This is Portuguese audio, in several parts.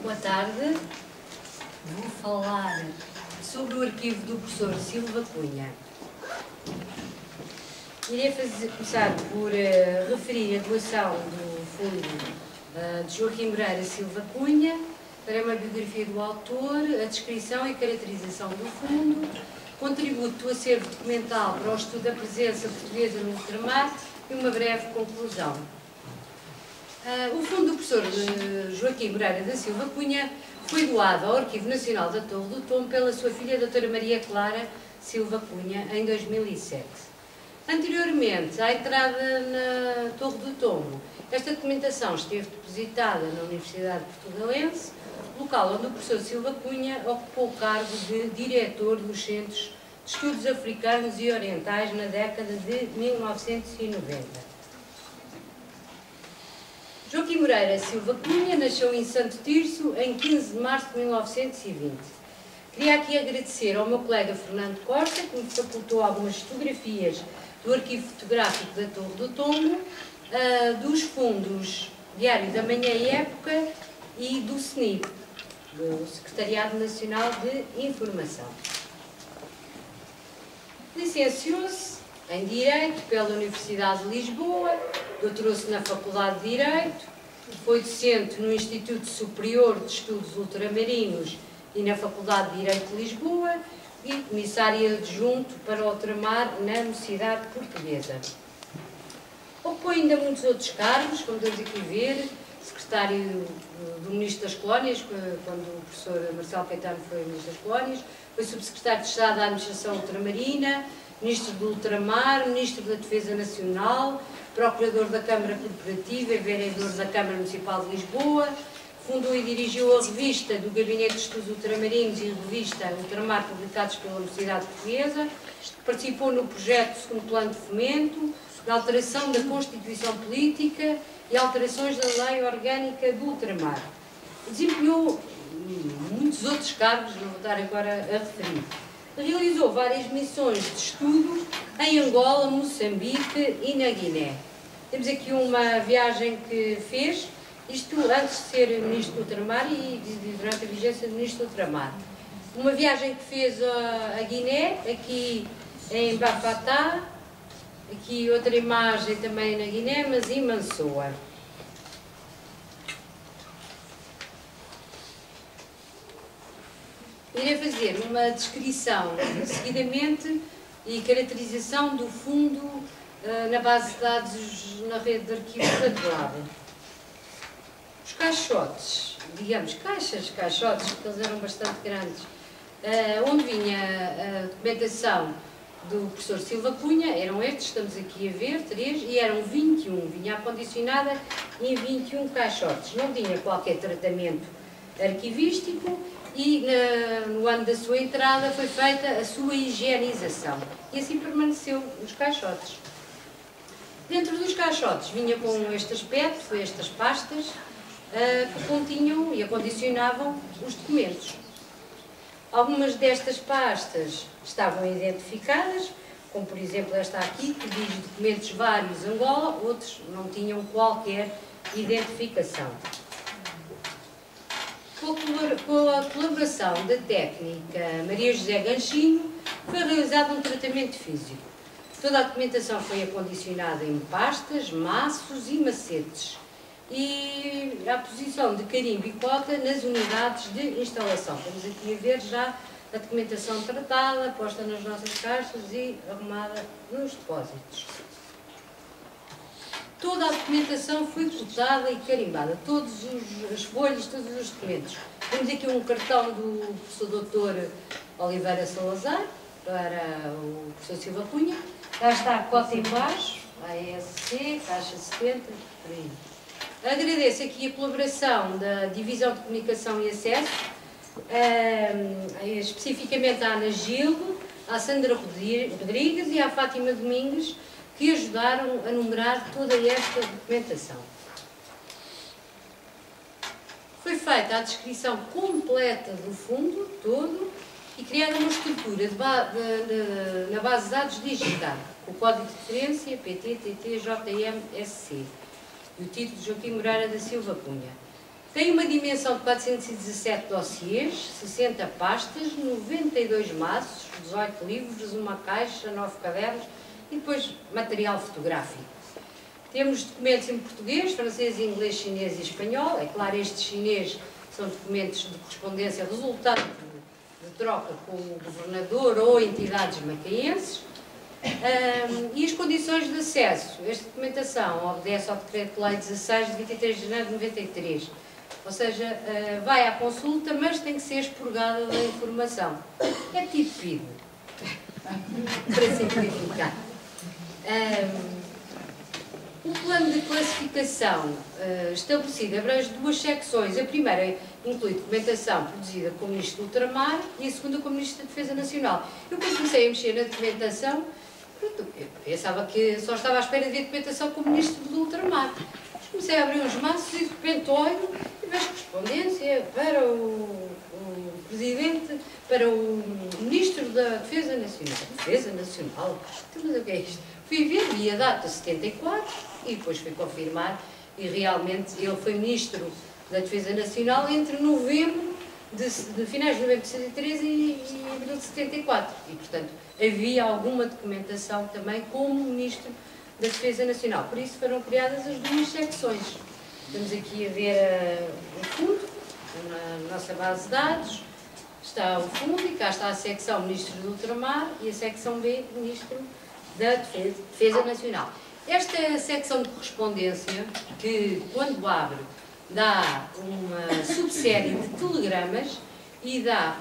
Boa tarde. Vou falar sobre o arquivo do professor Silva Cunha. Irei começar por referir a doação do fundo de Joaquim Moreira Silva Cunha para uma biografia do autor, a descrição e caracterização do fundo, contributo do acervo documental para o estudo da presença portuguesa no ultramar e uma breve conclusão. O fundo do professor Joaquim Moreira da Silva Cunha foi doado ao Arquivo Nacional da Torre do Tombo pela sua filha, a doutora Maria Clara Silva Cunha, em 2007. Anteriormente à entrada na Torre do Tombo, esta documentação esteve depositada na Universidade Portugalense, local onde o professor Silva Cunha ocupou o cargo de diretor dos Centros de Estudos Africanos e Orientais na década de 1990. Joaquim Moreira Silva Cunha nasceu em Santo Tirso em 15 de março de 1920. Queria aqui agradecer ao meu colega Fernando Costa, que me facultou algumas fotografias do arquivo fotográfico da Torre do Tombo, dos fundos Diário da Manhã e Época e do SNIP, do Secretariado Nacional de Informação. Licenciou-se em Direito pela Universidade de Lisboa, doutorou-se na Faculdade de Direito, foi docente no Instituto Superior de Estudos Ultramarinos e na Faculdade de Direito de Lisboa e comissário adjunto para o ultramar na Universidade Portuguesa. Ocupou ainda muitos outros cargos, como estamos aqui a ver, secretário do Ministro das Colónias, quando o professor Marcelo Caetano foi Ministro das Colónias, foi subsecretário de Estado da Administração Ultramarina, Ministro do Ultramar, Ministro da Defesa Nacional, Procurador da Câmara Corporativa e Vereador da Câmara Municipal de Lisboa, fundou e dirigiu a revista do Gabinete de Estudos Ultramarinos e a revista Ultramar, publicados pela Universidade Portuguesa, participou no projeto do segundo plano de fomento, na alteração da Constituição Política e alterações da Lei Orgânica do Ultramar. Desempenhou muitos outros cargos, não vou estar agora a referir. Realizou várias missões de estudo em Angola, Moçambique e na Guiné. Temos aqui uma viagem que fez, isto antes de ser Ministro do Ultramar e durante a vigência do Ministro do Ultramar. Uma viagem que fez a Guiné, aqui em Bafatá, aqui outra imagem também na Guiné, mas em Mansoa. Irei fazer uma descrição, seguidamente, e caracterização do fundo na base de dados na rede de arquivos atual. Os caixotes, digamos caixotes, porque eles eram bastante grandes, onde vinha a documentação do professor Silva Cunha, eram estes, estamos aqui a ver, 3, e eram 21, vinha acondicionada em 21 caixotes. Não tinha qualquer tratamento arquivístico, e no ano da sua entrada foi feita a sua higienização e assim permaneceu nos caixotes. Dentro dos caixotes vinha com este aspecto, estas pastas que continham e acondicionavam os documentos. Algumas destas pastas estavam identificadas, como por exemplo esta aqui, que diz documentos vários Angola, outros não tinham qualquer identificação. Com a colaboração da técnica Maria José Ganchinho, foi realizado um tratamento físico. Toda a documentação foi acondicionada em pastas, maços e macetes e a posição de carimbo e cota nas unidades de instalação. Estamos aqui a ver já a documentação tratada, posta nas nossas caixas e arrumada nos depósitos. Toda a documentação foi cotada e carimbada, todas as folhas, todos os documentos. Temos aqui um cartão do professor Dr. Oliveira Salazar, para o professor Silva Cunha. Lá está a cota em baixo, ASC, caixa 70, por aí. Agradeço aqui a colaboração da Divisão de Comunicação e Acesso, especificamente à Ana Gildo, à Sandra Rodrigues e à Fátima Domingues, que ajudaram a numerar toda esta documentação. Foi feita a descrição completa do fundo todo e criada uma estrutura na base de dados digital, com o código de referência PT, TT, JM, SC e o título de Joaquim Moreira da Silva Cunha. Tem uma dimensão de 417 dossiês, 60 pastas, 92 maços, 18 livros, uma caixa, 9 cadernos e depois material fotográfico. Temos documentos em português, francês, inglês, chinês e espanhol. É claro, estes chinês são documentos de correspondência resultado de troca com o governador ou entidades macaenses. E as condições de acesso. Esta documentação obedece ao Decreto-Lei 16 de 23 de janeiro de 93. Ou seja, vai à consulta, mas tem que ser expurgada da informação. É tipo PID, para simplificar. O plano de classificação estabelecido abrange duas secções. A primeira inclui documentação produzida como Ministro do Ultramar e a segunda como Ministro da Defesa Nacional. Eu, quando comecei a mexer na documentação, eu pensava que só estava à espera de ver documentação como Ministro do Ultramar. Mas comecei a abrir uns maços e de repente olho e vejo correspondência para o Presidente, para o Ministro da Defesa Nacional. Defesa Nacional? Mas o que é isto? Fui ver, vi a data 74 e depois fui confirmar e realmente ele foi Ministro da Defesa Nacional entre novembro, de finais de novembro de 63 e abril de 74. E, portanto, havia alguma documentação também como Ministro da Defesa Nacional. Por isso foram criadas as duas secções. Estamos aqui a ver o fundo, na nossa base de dados. Está o fundo e cá está a secção Ministro do Ultramar e a secção B, Ministro da Defesa Nacional. Esta secção de correspondência, que quando abre dá uma subsérie de telegramas e dá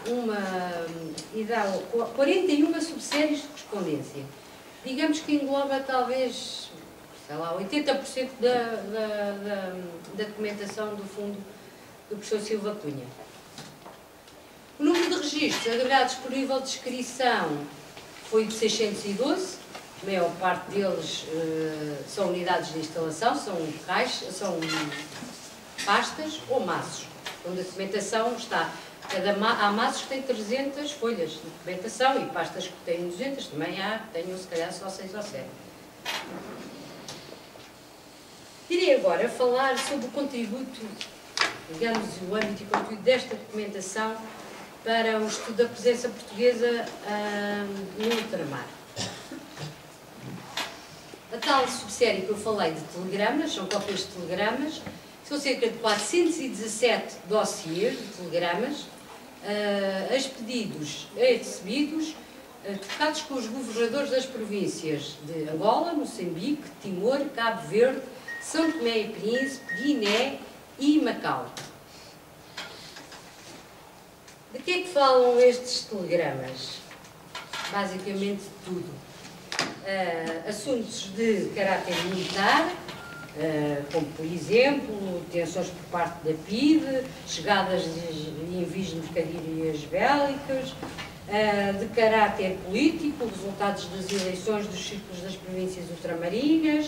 41 subséries de correspondência. Digamos que engloba talvez, sei lá, 80% da documentação do fundo do professor Silva Cunha. O número de registros agregados por nível de inscrição foi de 612, a maior parte deles são unidades de instalação, são caixas, são pastas ou maços, onde a documentação está. Há maços que têm 300 folhas de documentação e pastas que têm 200, também há que tenham se calhar só 6 ou 7. Irei agora falar sobre o contributo, digamos, o âmbito e conteúdo desta documentação para o estudo da presença portuguesa no ultramar. A tal subsérie que eu falei de telegramas, são cópias de telegramas, são cerca de 417 dossiês de telegramas, expedidos e recebidos, tocados com os governadores das províncias de Angola, Moçambique, Timor, Cabo Verde, São Tomé e Príncipe, Guiné e Macau. De que é que falam estes telegramas? Basicamente de tudo. Assuntos de caráter militar, como por exemplo, detenções por parte da PIDE, chegadas e envios de mercadorias bélicas, de caráter político, resultados das eleições dos círculos das províncias ultramarinas,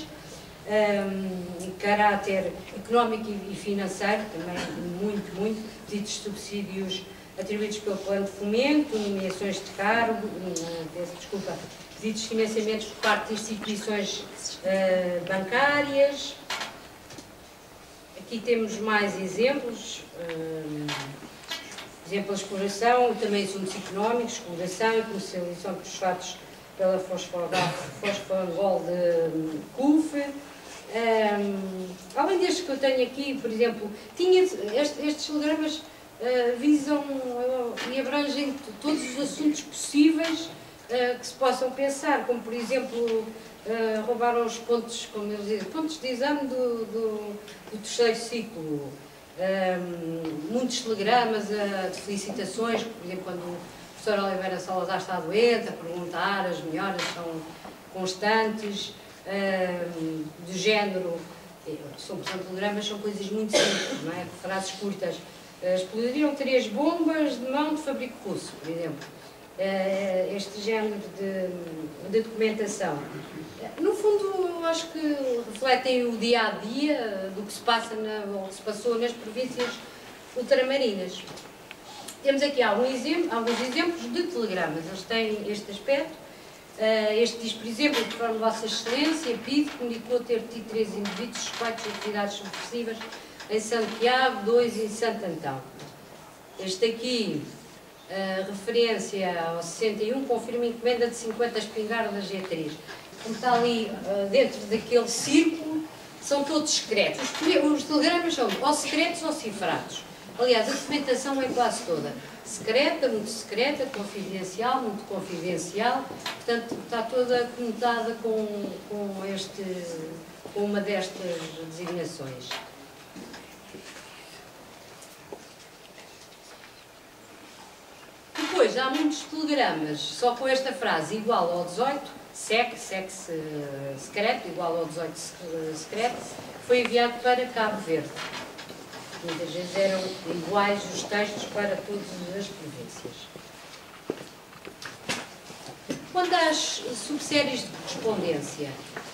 caráter económico e financeiro, também muito, pedidos de subsídios atribuídos pelo plano de fomento, nomeações de cargo, pedidos de financiamentos por parte de instituições bancárias. Aqui temos mais exemplos, exemplo de exploração, também assuntos económicos, exploração e comercialização de fosfatos pela Fosfangol de CUF. Além destes que eu tenho aqui, por exemplo, estes telegramas visam e abrangem todos os assuntos possíveis que se possam pensar, como por exemplo roubaram os pontos, como eles dizem, pontos de exame do terceiro ciclo, muitos telegramas de felicitações, por exemplo, quando o professor Oliveira Salazar está doente, a perguntar, as melhoras são constantes, do género, são telegramas, são coisas muito simples, não é? Frases curtas. Explodiram 3 bombas de mão de fabrico russo, por exemplo. Este género de documentação. No fundo, eu acho que refletem o dia-a-dia do que se passa, ou que se passou nas províncias ultramarinas. Temos aqui alguns exemplos de telegramas. Eles têm este aspecto. Este diz, por exemplo, conforme Vossa Excelência, PIDE, comunicou ter tido 3 indivíduos suspeitos de atividades subversivas em Santiago, 2 em Santo Antão. Este aqui, referência ao 61, confirma encomenda de 50 espingardas G3. Como está ali dentro daquele círculo, são todos secretos. Os telegramas são ou secretos ou cifrados. Aliás, a documentação é quase toda secreta, muito secreta, confidencial, muito confidencial. Portanto, está toda conotada com uma destas designações. Depois, há muitos telegramas, só com esta frase, igual ao 18, secreto, igual ao 18 secreto, foi enviado para Cabo Verde. Muitas vezes eram iguais os textos para todas as províncias. Quanto às subséries de correspondência,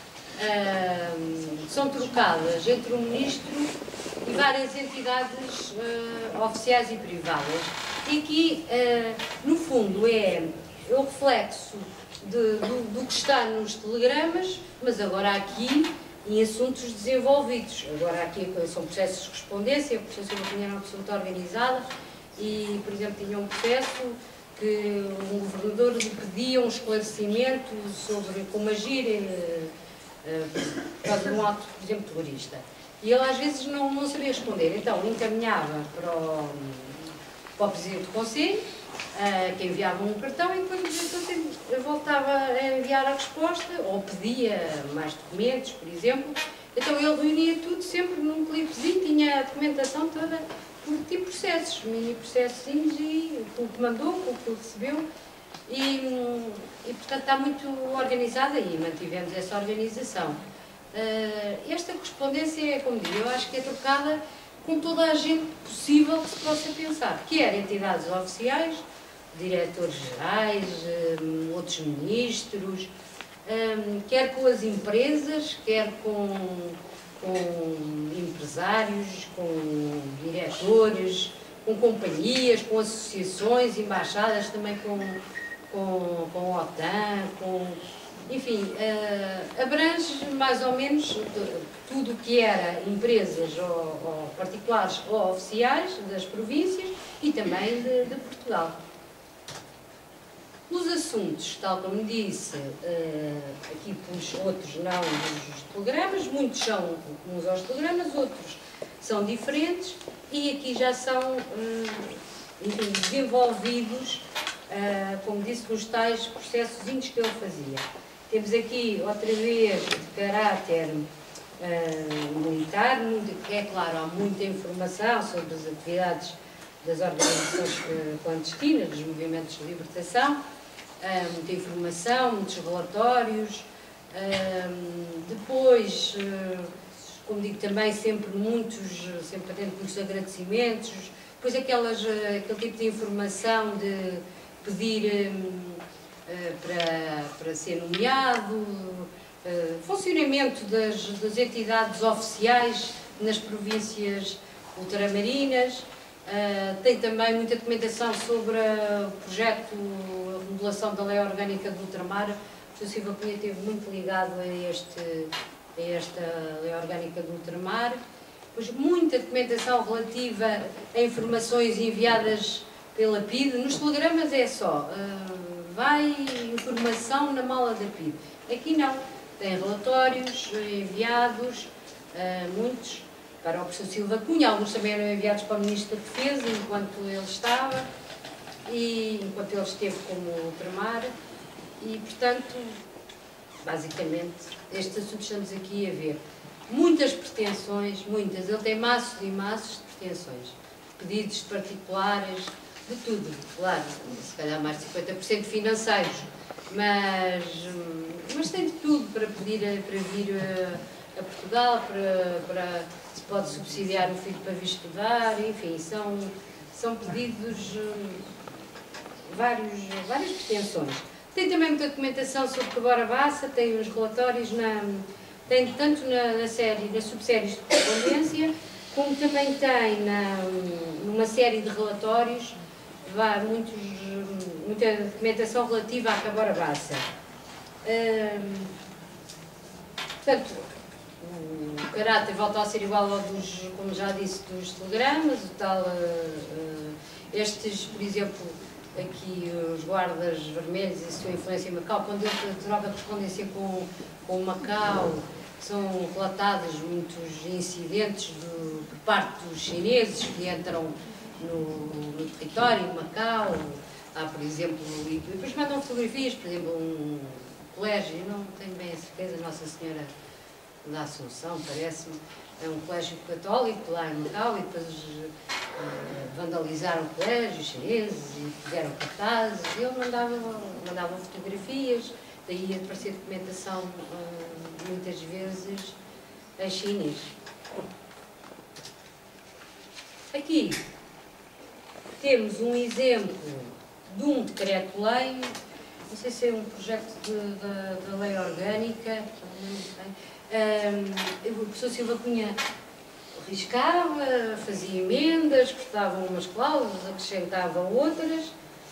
são trocadas entre o Ministro e várias entidades oficiais e privadas. E aqui, no fundo, é o reflexo do que está nos telegramas, mas agora aqui em assuntos desenvolvidos. Agora aqui são processos de correspondência, a Província da Cunha era uma pessoa muito organizada e, por exemplo, tinha um processo que um governador lhe pedia um esclarecimento sobre como agir por causa de um ato, por exemplo, terrorista. E ele às vezes não sabia responder, então encaminhava para o Presidente do Conselho, que enviava um cartão e depois o Presidente do Conselho voltava a enviar a resposta ou pedia mais documentos, por exemplo. Então ele reunia tudo sempre num clipezinho, tinha a documentação toda por tipo processos, mini processinhos e com o que mandou, com o que recebeu e portanto está muito organizada e mantivemos essa organização. Esta correspondência, como digo, eu acho que é trocada com toda a gente possível que se possa pensar, quer entidades oficiais, diretores gerais, outros ministros, quer com as empresas, quer com empresários, com diretores, com companhias, com associações, embaixadas, também com a OTAN, enfim, abrange mais ou menos tudo o que era empresas ou particulares ou oficiais das províncias e também de Portugal. Os assuntos, tal como disse, aqui pus outros não dos telegramas, muitos são uns aos telegramas, outros são diferentes e aqui já são enfim, desenvolvidos, como disse, nos tais processozinhos que ele fazia. Temos aqui, outra vez, de caráter militar, é claro, há muita informação sobre as atividades das organizações clandestinas, dos movimentos de libertação, muita informação, muitos relatórios, depois, como digo, também sempre atento muitos agradecimentos, depois aquele tipo de informação de pedir para ser nomeado, funcionamento das entidades oficiais nas províncias ultramarinas, tem também muita documentação sobre o projeto, a remodelação da Lei Orgânica do Ultramar. O Sr. Silva Cunha esteve muito ligado a esta Lei Orgânica do Ultramar. Depois, muita documentação relativa a informações enviadas pela PIDE. Nos telegramas é só, vai informação na mala da PIDE. Aqui não, tem relatórios enviados, muitos, para o professor Silva Cunha, alguns também eram enviados para o Ministro da Defesa, enquanto ele estava, e enquanto ele esteve como ultramar, e, portanto, basicamente, estes assuntos estamos aqui a ver. Muitas pretensões, muitas, ele tem maços e maços de pretensões, pedidos de particulares, de tudo, claro, se calhar mais de 50% financeiros, mas tem de tudo para pedir para vir a Portugal, para se pode subsidiar o filho para vir estudar, enfim, são pedidos, várias pretensões. Tem também muita documentação sobre Cabora Bassa, tem os relatórios, tem tanto nas subséries de correspondência, como também tem numa série de relatórios, muita documentação relativa à Cabora Bassa. Portanto, caráter volta a ser igual ao dos, como já disse, dos telegramas, o tal, estes, por exemplo, aqui os guardas vermelhos e a sua influência em Macau, quando ele troca correspondência com Macau, são relatados muitos incidentes por parte dos chineses que entram no território, em Macau. Há, por exemplo, e depois mandam fotografias, por exemplo, um colégio, eu não tenho bem a certeza, Nossa Senhora da Assunção, parece-me, é um colégio católico lá em Macau, e depois vandalizaram o colégio, os chineses, e fizeram cartazes, e ele mandava fotografias, daí aparecer documentação muitas vezes em chinês. Aqui temos um exemplo de um decreto-lei, não sei se é um projeto da lei orgânica, o professor Silva Cunha riscava, fazia emendas, cortava umas cláusulas, acrescentava outras.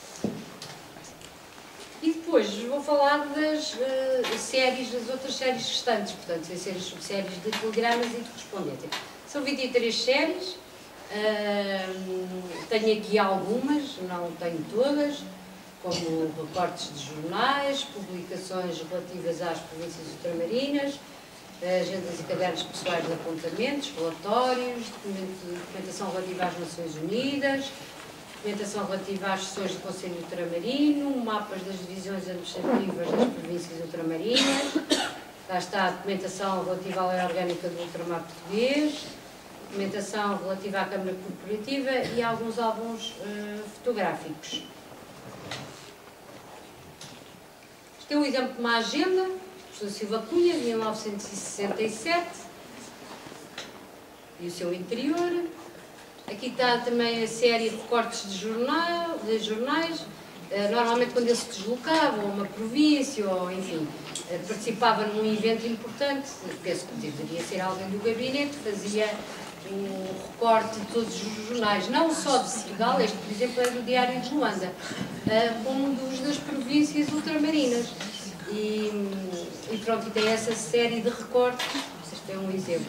E depois vou falar das outras séries restantes, portanto, sem ser as subséries de telegramas e de correspondência. São 23 séries, tenho aqui algumas, não tenho todas, como recortes de jornais, publicações relativas às províncias ultramarinas, agendas e cadernos pessoais de apontamentos, relatórios, documentação relativa às Nações Unidas, documentação relativa às sessões do Conselho Ultramarino, mapas das divisões administrativas das províncias ultramarinas, lá está a documentação relativa à lei orgânica do ultramar português, documentação relativa à Câmara Corporativa e alguns álbuns fotográficos. Este é um exemplo de uma agenda, professor Silva Cunha, de 1967, e o seu interior. Aqui está também a série de recortes de jornais, normalmente quando ele se deslocava a uma província, ou enfim, participava num evento importante, penso que deveria ser alguém do gabinete, fazia um recorte de todos os jornais, não só de Portugal, este por exemplo é do Diário de Luanda, como dos das províncias ultramarinas. E pronto, e tem essa série de recortes, este é um exemplo.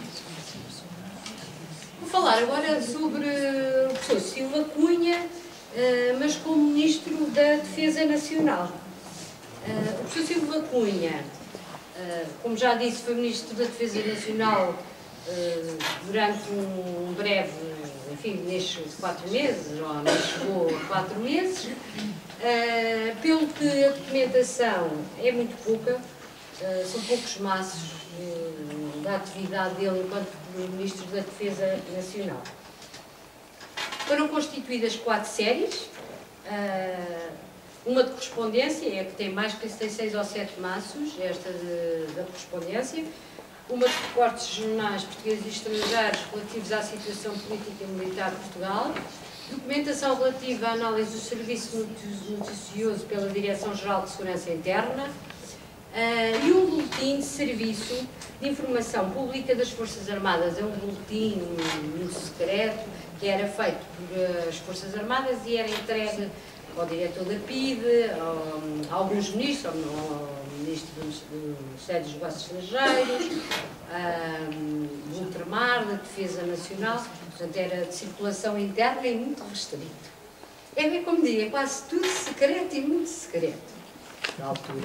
Vou falar agora sobre o professor Silva Cunha, mas como Ministro da Defesa Nacional. O professor Silva Cunha, como já disse, foi Ministro da Defesa Nacional durante um breve, enfim, nestes 4 meses, ou nem chegou a 4 meses, pelo que a documentação é muito pouca, são poucos maços da atividade dele enquanto Ministro da Defesa Nacional. Foram constituídas 4 séries, uma de correspondência, é a que tem mais, que tem 6 ou 7 maços, esta da correspondência, uma de recortes de jornais portugueses e estrangeiros relativos à situação política e militar de Portugal, documentação relativa à análise do serviço noticioso pela Direção-Geral de Segurança Interna, e um boletim de serviço de informação pública das Forças Armadas. É um boletim muito secreto que era feito por as Forças Armadas e era entregue ao diretor da PIDE, a alguns ministros, ao Ministro do Ministério dos Negócios Estrangeiros, do Ultramar, da Defesa Nacional, portanto era de circulação interna e muito restrito. É bem como digo, é quase tudo secreto e muito secreto, na altura.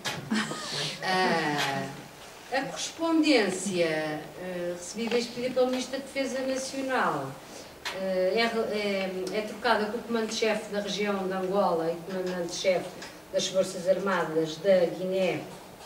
A correspondência recebida e expedida pelo Ministro da Defesa Nacional é trocada com o Comandante-Chefe da região de Angola e Comandante-Chefe das Forças Armadas da Guiné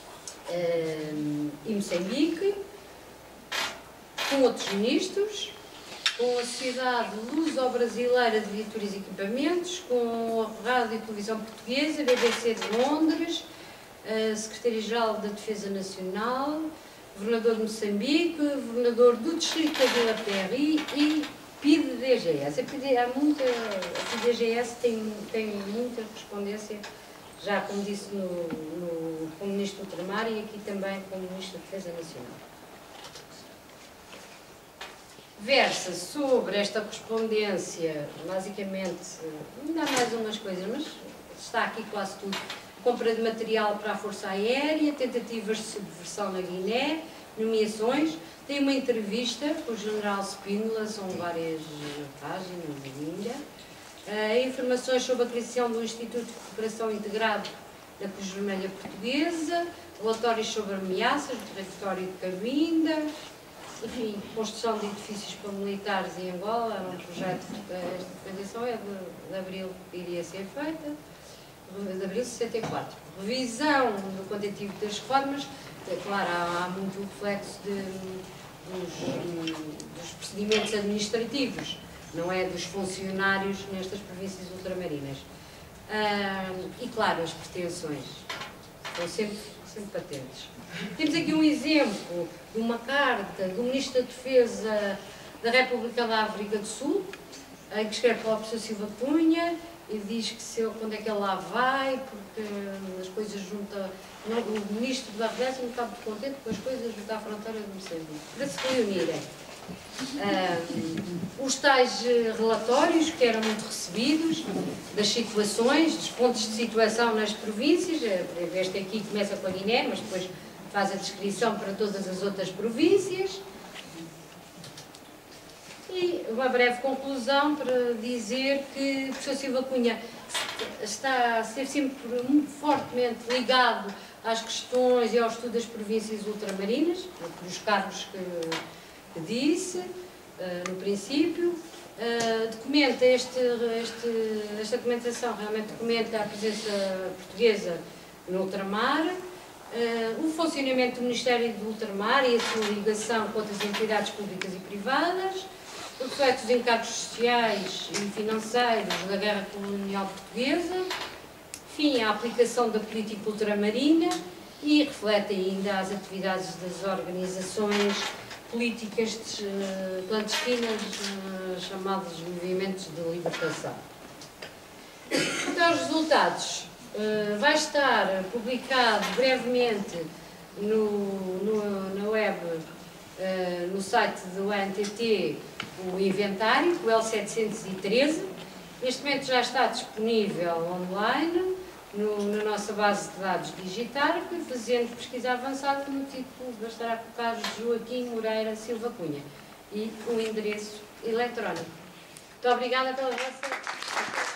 e Moçambique, com outros ministros, com a Sociedade Luso-Brasileira de Viaturas e Equipamentos, com a Rádio e Televisão Portuguesa, BBC de Londres, a Secretaria-Geral da Defesa Nacional, Governador de Moçambique, Governador do Distrito de Vila Perry e PIDE-DGS. A PIDE-DGS tem muita correspondência, já como disse, como Ministro do Ultramar e aqui também como Ministro da Defesa Nacional. Versa sobre esta correspondência, basicamente, ainda há mais umas coisas, mas está aqui quase tudo. Compra de material para a Força Aérea, tentativas de subversão na Guiné, nomeações. Tem uma entrevista com o General Spínola, são várias páginas ainda. Informações sobre a criação do Instituto de Cooperação Integrado da Cruz Vermelha Portuguesa, relatórios sobre ameaças do território de Cabinda, enfim, construção de edifícios para militares em Angola, era um projeto que esta intervenção é de abril que iria ser feita, de abril de 64. Revisão do quantitativo das reformas, claro, há muito reflexo dos procedimentos administrativos, não é dos funcionários nestas províncias ultramarinas. E claro, as pretensões estão sempre patentes. Temos aqui um exemplo de uma carta do Ministro da Defesa da República da África do Sul, em que escreve para o professor Silva Cunha e diz que quando é que ele lá vai, porque as coisas junto o Ministro da Defesa não está muito contente com as coisas junto à fronteira de Moçambique, para se reunirem. Os tais relatórios que eram muito recebidos das situações, dos pontos de situação nas províncias, este aqui começa com a Guiné, mas depois faz a descrição para todas as outras províncias. E uma breve conclusão para dizer que o professor Silva Cunha está a ser sempre muito fortemente ligado às questões e ao estudo das províncias ultramarinas, pelos cargos que disse no princípio. Documenta esta documentação realmente documenta a presença portuguesa no ultramar, o funcionamento do Ministério do Ultramar e a sua ligação com outras entidades públicas e privadas, o reflexo dos encargos sociais e financeiros da Guerra Colonial Portuguesa, enfim, a aplicação da política ultramarina e reflete ainda as atividades das organizações políticas clandestinas, chamados movimentos de libertação. Quanto aos resultados, vai estar publicado brevemente na web, no site do ANTT, o inventário, o L713. Neste momento já está disponível online na nossa base de dados digital, que fazendo pesquisa avançada no título bastará colocar Joaquim Moreira Silva Cunha e o endereço eletrónico. Muito obrigada pela vossa